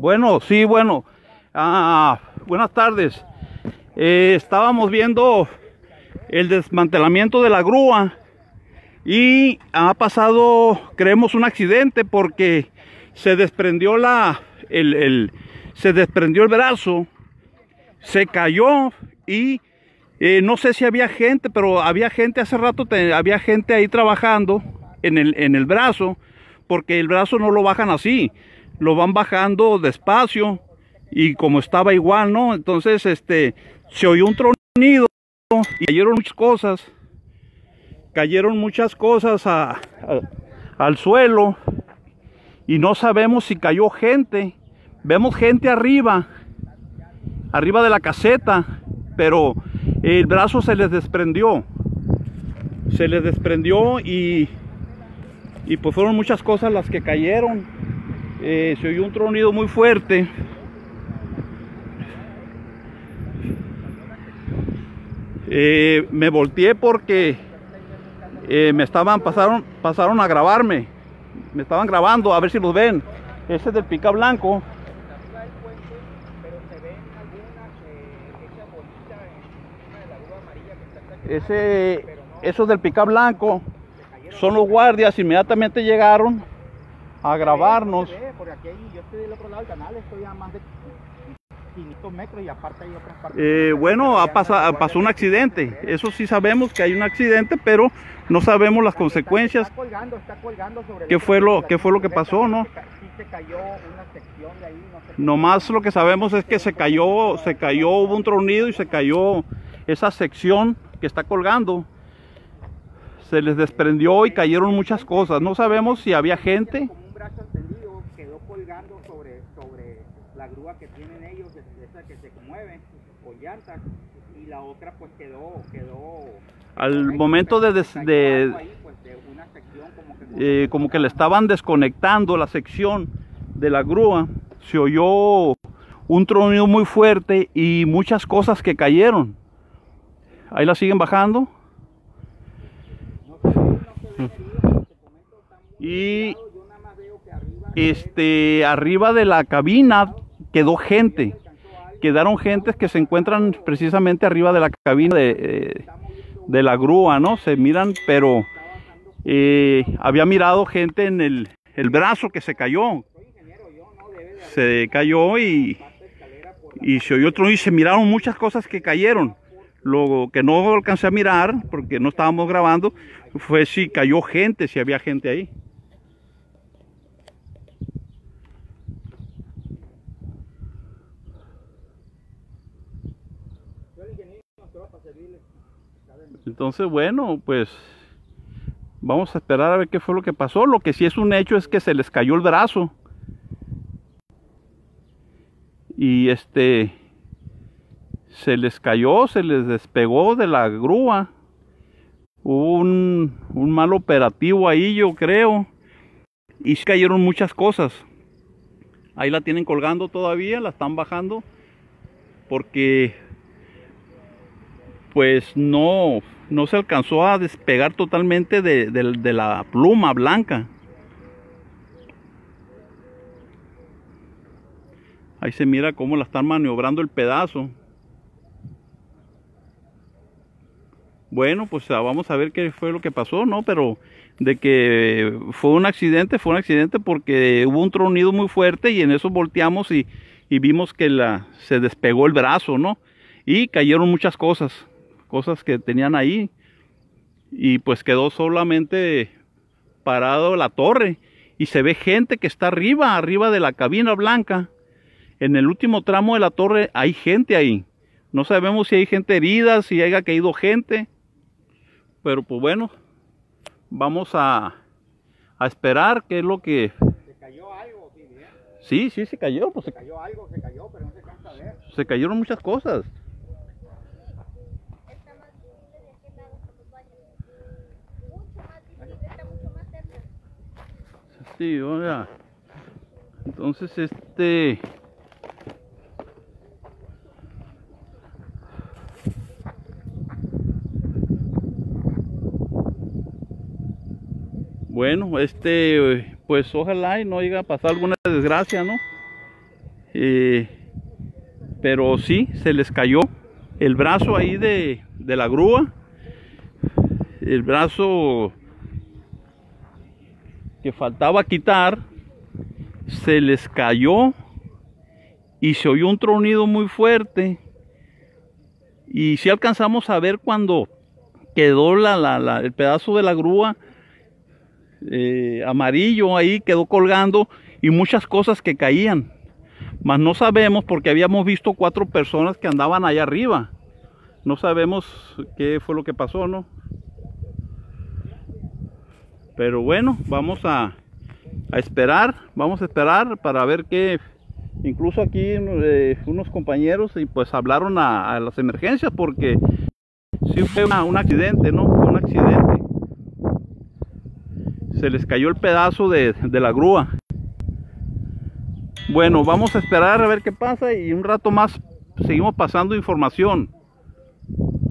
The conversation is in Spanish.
Bueno, sí, bueno. Buenas tardes. Estábamos viendo el desmantelamiento de la grúa y ha pasado, creemos, un accidente porque se desprendió se desprendió el brazo, se cayó y no sé si había gente, pero había gente hace rato, había gente ahí trabajando en el brazo, porque el brazo no lo bajan así, lo van bajando despacio y como estaba igual, ¿no? Entonces se oyó un tronido y cayeron muchas cosas al suelo y no sabemos si cayó gente. Vemos gente arriba de la caseta, pero el brazo se les desprendió y pues fueron muchas cosas las que cayeron. Se oyó un tronido muy fuerte. Me volteé porque pasaron a grabarme. Me estaban grabando, a ver si los ven. Ese es del pick-up blanco. Esos del pick-up blanco son los guardias. Inmediatamente llegaron a grabarnos. Porque aquí yo estoy del otro lado del canal, estoy a más de 500 metros y aparte hay otras partes. Bueno, pasó un accidente. Eso sí sabemos que hay un accidente, pero no sabemos las consecuencias. Está colgando sobre ¿Qué fue lo que pasó, no? Sí se cayó una sección de ahí, no sé. Nomás lo que sabemos es que se cayó, hubo un tronido y se cayó esa sección que está colgando. Se les desprendió y cayeron muchas cosas. No sabemos si había gente. Como un brazo encendido quedó colgando sobre la grúa que tienen ellos, esa que se mueve, o llantas, y la otra pues quedó al momento como que le estaban desconectando la sección de la grúa, se oyó un tronido muy fuerte y muchas cosas que cayeron. Ahí la siguen bajando. Y arriba de la cabina quedaron gentes que se encuentran precisamente arriba de la cabina de la grúa, ¿no? Se miran, pero había mirado gente en el brazo que se cayó. Se cayó y se oyó otro y se miraron muchas cosas que cayeron. Lo que no alcancé a mirar, porque no estábamos grabando, fue si cayó gente, si había gente ahí. Entonces, bueno, pues vamos a esperar a ver qué fue lo que pasó. Lo que sí es un hecho es que se les cayó el brazo. Y se les cayó, se les despegó de la grúa. Hubo un mal operativo ahí, yo creo. Y se cayeron muchas cosas. Ahí la tienen colgando todavía, la están bajando. Porque pues no se alcanzó a despegar totalmente de la pluma blanca. Ahí se mira cómo la están maniobrando el pedazo. Bueno, pues vamos a ver qué fue lo que pasó, ¿no? Pero de que fue un accidente porque hubo un tronido muy fuerte y en eso volteamos y vimos que se despegó el brazo, ¿no? Y cayeron muchas cosas que tenían ahí. Y pues quedó solamente parado la torre. Y se ve gente que está arriba de la cabina blanca. En el último tramo de la torre hay gente ahí. No sabemos si hay gente herida, si haya caído gente. Pero pues bueno, vamos a esperar qué es lo que... ¿Se cayó algo? Sí, se cayó. Pues se cayó algo, pero no se alcanza a ver. Se cayeron muchas cosas. Está más visible de aquel lado por los baños. Mucho más visible, está mucho más cerca. Sí, oiga. Entonces bueno, pues ojalá y no llegue a pasar alguna desgracia, ¿no? pero sí, se les cayó el brazo ahí de la grúa, el brazo que faltaba quitar, se les cayó y se oyó un tronido muy fuerte. Y sí alcanzamos a ver cuando quedó el pedazo de la grúa amarillo ahí, quedó colgando, y muchas cosas que caían. Mas no sabemos, porque habíamos visto 4 personas que andaban allá arriba. No sabemos qué fue lo que pasó, ¿no? Pero bueno, vamos a esperar, para ver qué. Incluso aquí unos compañeros y pues hablaron a las emergencias, porque sí fue un accidente, ¿no? Fue un accidente. Se les cayó el pedazo de la grúa. Bueno, vamos a esperar a ver qué pasa, y un rato más seguimos pasando información.